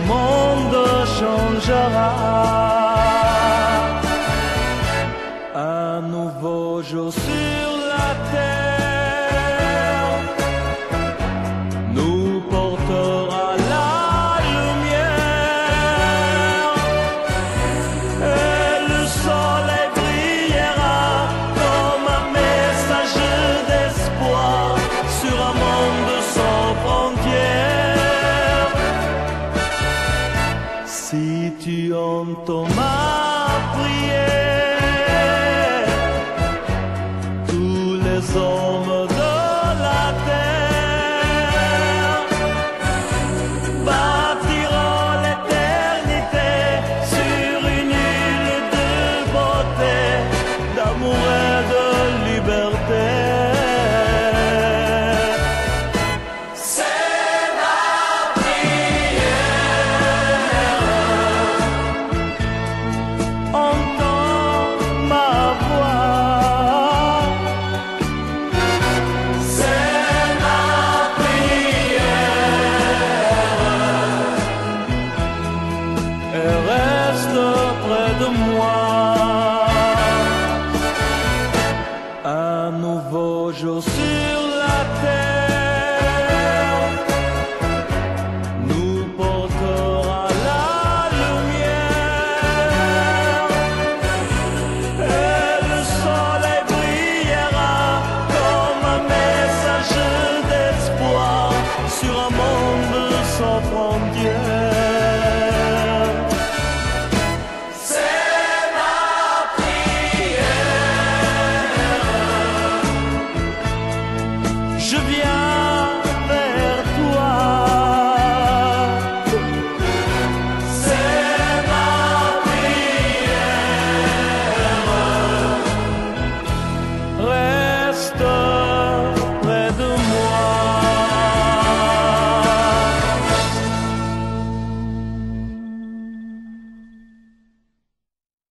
monde changera. Un nouveau jour sur la terre nous portera la lumière, et le soleil brillera comme un message d'espoir sur un monde sans frontières. Si tu entends ma prière, tous les hommes de la terre bâtiront l'éternité sur une île de beauté, d'amour et de liberté. C'est ma prière, entends ma voix. C'est ma prière, et reste près de moi. Un nouveau jour sur la terre nous portera la lumière, et le soleil brillera comme un message d'espoir sur un monde sans frontières.